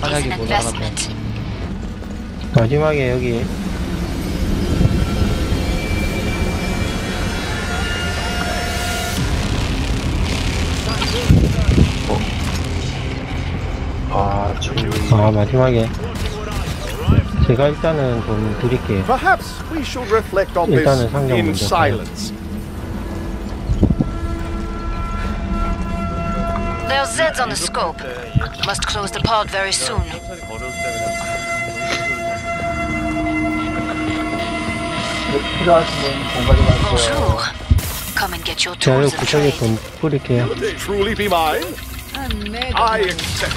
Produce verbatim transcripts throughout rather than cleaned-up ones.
한약이 못 알아갔네. 마지막에 여기 아, 좀. 아 마지막에 제가 일단은 좀 드릴게요. Perhaps we should reflect on this 일단은 상점 in 먼저 silence. There are Zeds on the scope. Must close the pod very soon. Bonjour. Come and get your 제가 tools 여기 of 구석에 trade. 좀 뿌릴게요. Could they truly be mine? I accept.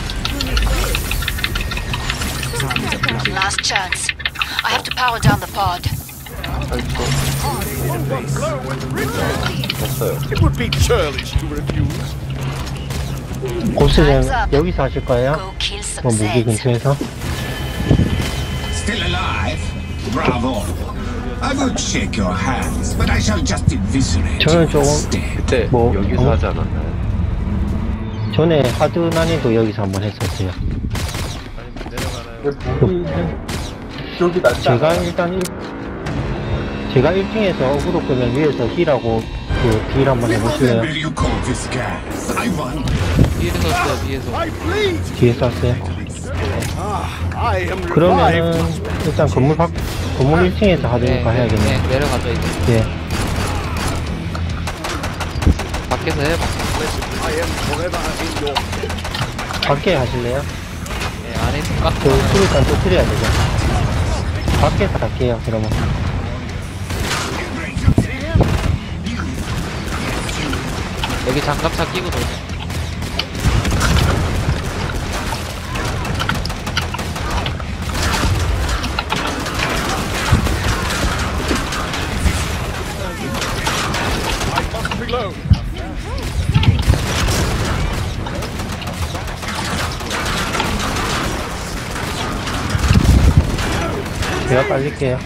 Last chance. I have to power down the pod. 됐어요. It would be churlish to refuse. 고스는 여기서 하실 거예요? Go kill some 뭐 무기 Zeds. 근처에서? Still alive? Bravo. I would shake your hands, but I shall just eviscerate 저는 you 조금 instead. 그때 뭐, 여기서 어? 하지 않았나요? 전에 하드 난이도 여기서 한번 했었어요. 제가 일단 일, 제가 일 층에서 어그로 끄면 위에서 힐하고 그 딜 한번 해보실래요? Remember you call this gas. I want 위에서 써요, 위에서. I bleed. 뒤에서 왔어요. I am 그러면은 revived. 일단 건물 밖 건물 일 층에서 하드니까 네, 해야겠네. 네, 내려가죠, 이제. 예. 밖에서 해요, 밖에서. I am forever in your. 밖에 하실래요? 네, 안에 있으면 깎고. 그 수리관 터뜨려야 되죠. 밖에서 할게요. 그러면. 여기 장갑차 끼고 놀자. I must reload. 제가 빨릴게요.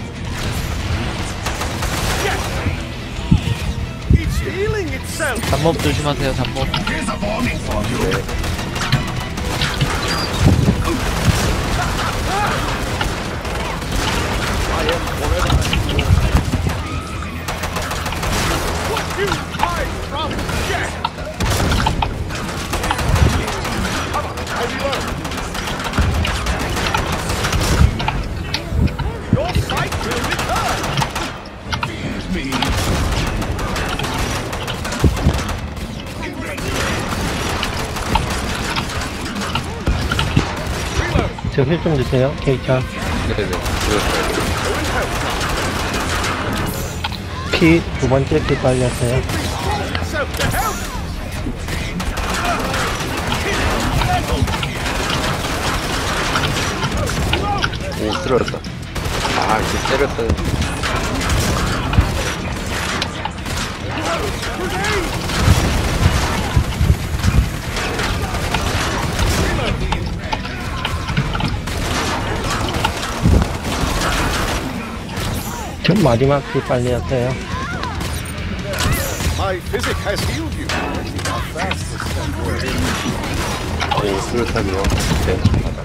It's healing itself. 잡몹 조심하세요, 잡몹. Here's a warning for you. I am forever in your. What you hide from death? Come on, I reload. Your sight will return. Me. 저 힐 좀 주세요. 케이차. 네네. 그렇어요. 피 두 번째 피 빨렸어요. Yourself to help. 오, 쓰러졌다. 아, 이제 때렸어요. 저 마지막 피 빨렸어요. My physic has healed you. You are fast this step word. 오, 수류탄이요. 네, 바닥.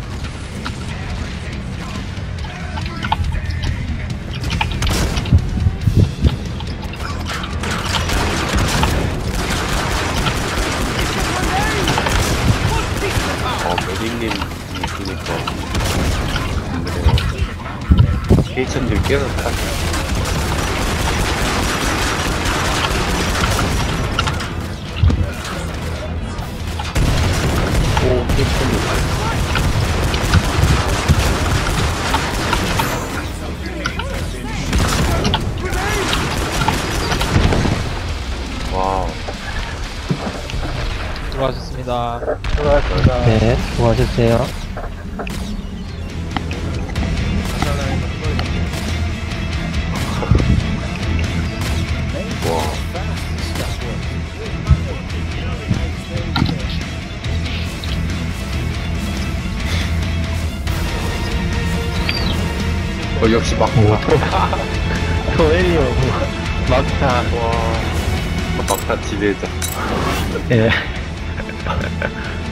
어, 메딩님 있으니까. 그래요. 케이천들 깨졌다. 오, 케이천들 잘. 와우. 수고하셨습니다. 네, 수고하셨어요. 어, 역시 막, 오, 토엘리오 막타. 와, 막타 지배자. 예.